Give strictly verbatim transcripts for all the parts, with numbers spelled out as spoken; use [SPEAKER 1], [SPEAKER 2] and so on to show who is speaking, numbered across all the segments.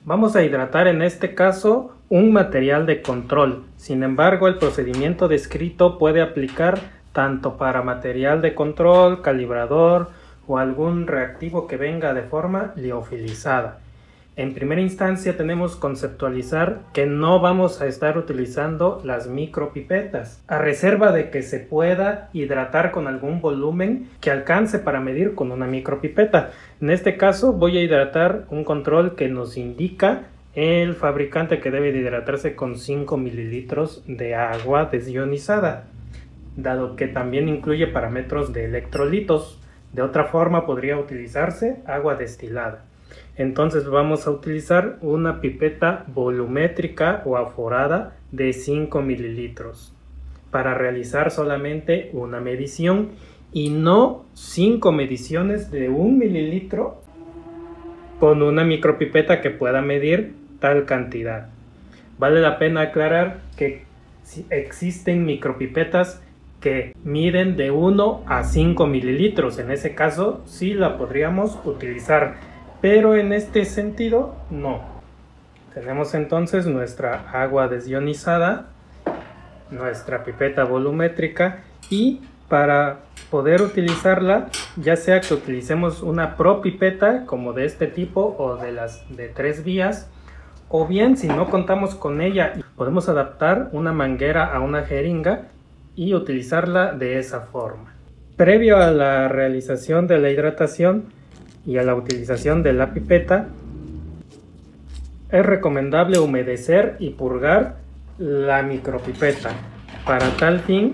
[SPEAKER 1] Vamos a hidratar en este caso un material de control. Sin embargo, el procedimiento descrito puede aplicar tanto para material de control, calibrador o algún reactivo que venga de forma liofilizada. En primera instancia tenemos que conceptualizar que no vamos a estar utilizando las micropipetas, a reserva de que se pueda hidratar con algún volumen que alcance para medir con una micropipeta. En este caso voy a hidratar un control que nos indica el fabricante que debe de hidratarse con cinco mililitros de agua desionizada, dado que también incluye parámetros de electrolitos. De otra forma podría utilizarse agua destilada. Entonces vamos a utilizar una pipeta volumétrica o aforada de cinco mililitros para realizar solamente una medición y no cinco mediciones de un mililitro con una micropipeta que pueda medir tal cantidad. Vale la pena aclarar que existen micropipetas que miden de uno a cinco mililitros. En ese caso sí la podríamos utilizar, pero en este sentido no. Tenemos entonces nuestra agua desionizada, nuestra pipeta volumétrica, y para poder utilizarla, ya sea que utilicemos una propipeta como de este tipo o de las de tres vías, o bien si no contamos con ella podemos adaptar una manguera a una jeringa y utilizarla de esa forma. Previo a la realización de la hidratación y a la utilización de la pipeta, es recomendable humedecer y purgar la micropipeta. Para tal fin,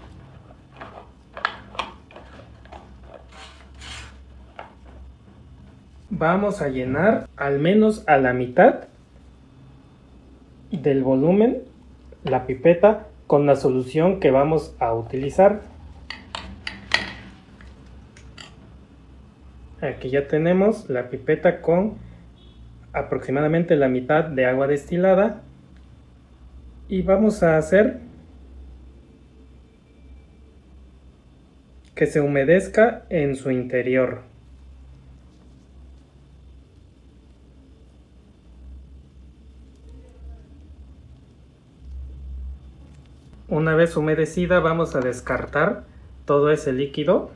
[SPEAKER 1] vamos a llenar al menos a la mitad del volumen la pipeta con la solución que vamos a utilizar. Aquí ya tenemos la pipeta con aproximadamente la mitad de agua destilada y vamos a hacer que se humedezca en su interior. Una vez humedecida vamos a descartar todo ese líquido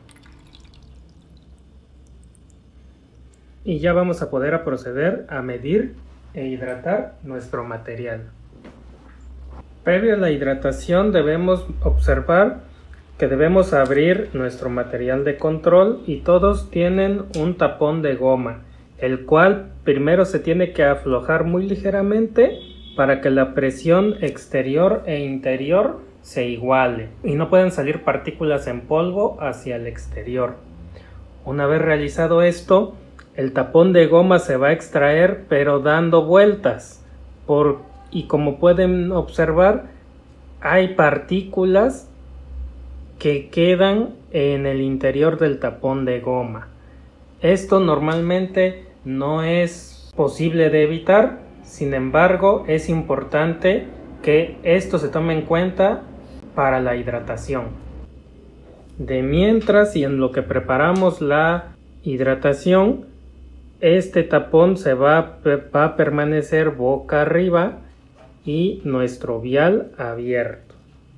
[SPEAKER 1] y ya vamos a poder a proceder a medir e hidratar nuestro material. Previo a la hidratación debemos observar que debemos abrir nuestro material de control y todos tienen un tapón de goma, el cual primero se tiene que aflojar muy ligeramente para que la presión exterior e interior se iguale y no pueden salir partículas en polvo hacia el exterior. Una vez realizado esto, el tapón de goma se va a extraer pero dando vueltas por, y como pueden observar hay partículas que quedan en el interior del tapón de goma. Esto normalmente no es posible de evitar, sin embargo es importante que esto se tome en cuenta para la hidratación. De mientras y en lo que preparamos la hidratación, este tapón se va, va a permanecer boca arriba y nuestro vial abierto.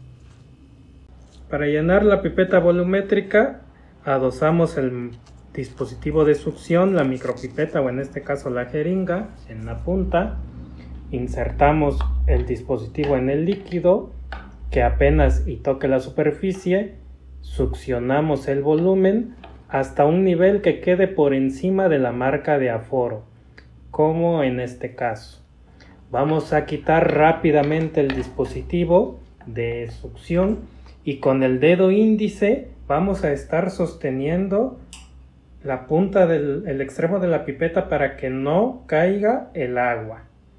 [SPEAKER 1] Para llenar la pipeta volumétrica adosamos el dispositivo de succión, la micropipeta o en este caso la jeringa en la punta, insertamos el dispositivo en el líquido que apenas y toque la superficie, succionamos el volumen hasta un nivel que quede por encima de la marca de aforo, como en este caso. Vamos a quitar rápidamente el dispositivo de succión y con el dedo índice vamos a estar sosteniendo la punta del el extremo de la pipeta para que no caiga el agua.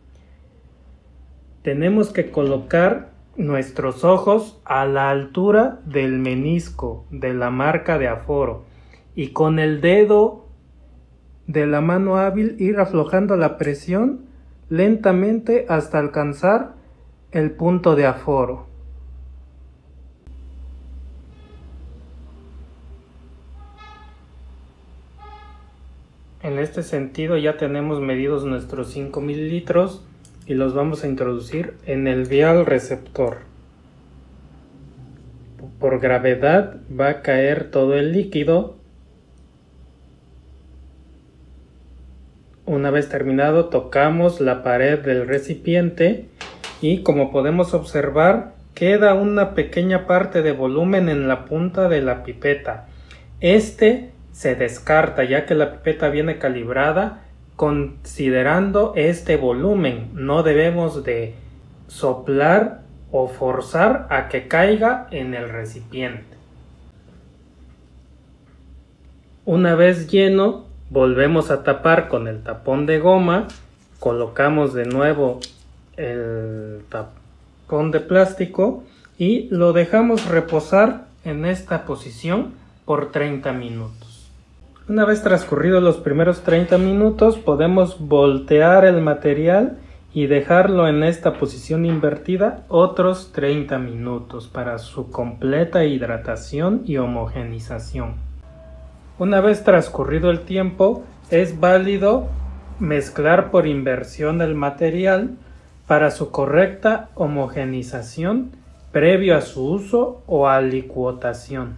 [SPEAKER 1] Tenemos que colocar nuestros ojos a la altura del menisco de la marca de aforo y con el dedo de la mano hábil ir aflojando la presión lentamente hasta alcanzar el punto de aforo. En este sentido ya tenemos medidos nuestros cinco mililitros y los vamos a introducir en el vial receptor. Por gravedad va a caer todo el líquido. Una vez terminado, tocamos la pared del recipiente y, como podemos observar, queda una pequeña parte de volumen en la punta de la pipeta. Este se descarta ya que la pipeta viene calibrada considerando este volumen. No debemos de soplar o forzar a que caiga en el recipiente. Una vez lleno, volvemos a tapar con el tapón de goma, colocamos de nuevo el tapón de plástico y lo dejamos reposar en esta posición por treinta minutos. Una vez transcurridos los primeros treinta minutos, podemos voltear el material y dejarlo en esta posición invertida otros treinta minutos para su completa hidratación y homogenización. Una vez transcurrido el tiempo, es válido mezclar por inversión el material para su correcta homogenización previo a su uso o alicuotación.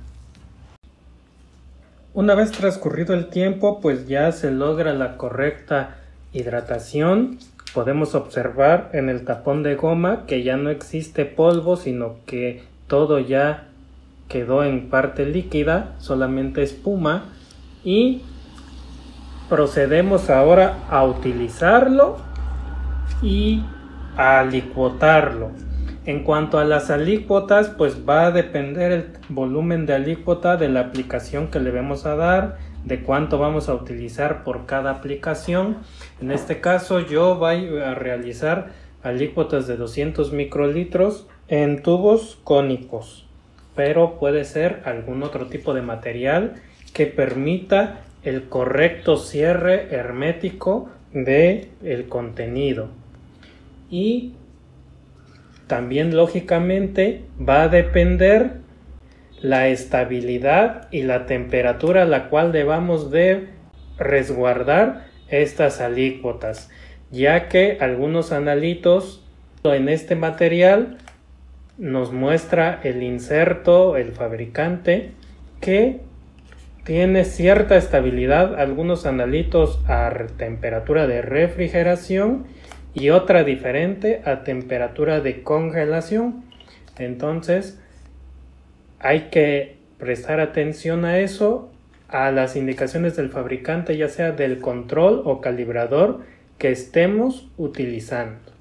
[SPEAKER 1] Una vez transcurrido el tiempo, pues ya se logra la correcta hidratación. Podemos observar en el tapón de goma que ya no existe polvo, sino que todo ya quedó en parte líquida, solamente espuma, y procedemos ahora a utilizarlo y a alicuotarlo. En cuanto a las alícuotas, pues va a depender el volumen de alícuota de la aplicación que le vamos a dar, de cuánto vamos a utilizar por cada aplicación. En este caso yo voy a realizar alícuotas de doscientos microlitros en tubos cónicos, pero puede ser algún otro tipo de material que permita el correcto cierre hermético del contenido. Y también, lógicamente, va a depender la estabilidad y la temperatura a la cual debamos de resguardar estas alícuotas, ya que algunos analitos en este material nos muestra el inserto, el fabricante, que tiene cierta estabilidad, algunos analitos a temperatura de refrigeración y otra diferente a temperatura de congelación. Entonces hay que prestar atención a eso, a las indicaciones del fabricante, ya sea del control o calibrador que estemos utilizando.